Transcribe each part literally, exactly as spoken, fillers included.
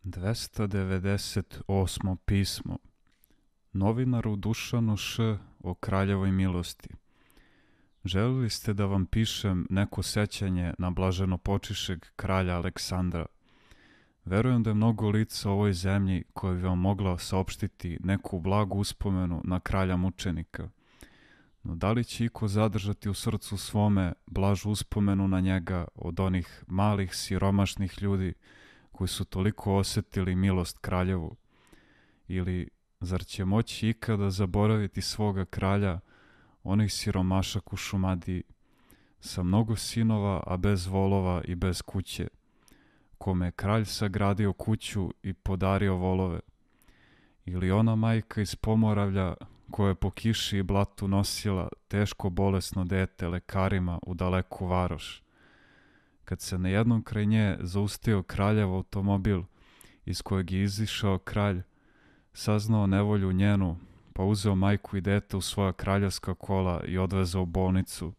dvesta devedeset osmo pismo novinaru Dušanu Š. o kraljevoj milosti. Želili ste da vam pišem neko sećanje na blaženopočišeg kralja Aleksandra. Verujem da je mnogo lica u ovoj zemlji koje bi vam mogla saopštiti neku blagu uspomenu na kralja mučenika. No da li će iko zadržati u srcu svome blažu uspomenu na njega od onih malih siromašnih ljudi koji su toliko osetili milost kraljevu? Ili zar će moći ikada zaboraviti svoga kralja, onih siromašak u Šumadiji, sa mnogo sinova, a bez volova i bez kuće, kome je kralj sagradio kuću i podario volove? Ili ona majka iz Pomoravlja koja je po kiši i blatu nosila teško bolesno dete lekarima u daleku varoš? Kad se na jednom kraj nje zaustavio kraljev automobil iz kojeg je izišao kralj, saznao nevolju njenu, pa uzeo majku i dete u svoja kraljevska kola i odvezao u bolnicu.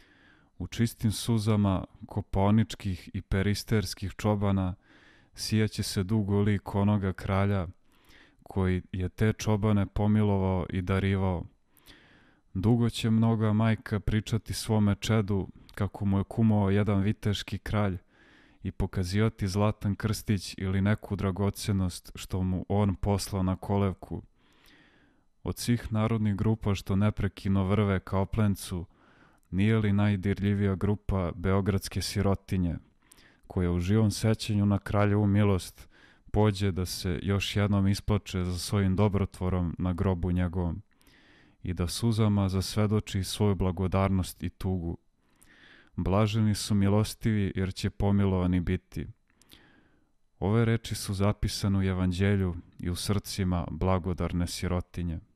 U čistim suzama kopaoničkih i peristerskih čobana sijaće se dugo lik onoga kralja koji je te čobane pomilovao i darivao. Dugo će mnoga majka pričati svome čedu kako mu je kumovao jedan viteški kralj i pokazivati zlatan krstić ili neku dragocenost što mu on poslao na kolevku. Od svih narodnih grupa što neprekino vrve kao plencu, nije li najdirljivija grupa beogradske sirotinje, koja u živom sećanju na kraljevu milost pođe da se još jednom isplače za svojim dobrotvorom na grobu njegovom i da suzama zasvedoči svoju blagodarnost i tugu. Blaženi su milostivi jer će pomilovani biti. Ove reči su zapisane u Evanđelju i u srcima blagodarne sirotinje.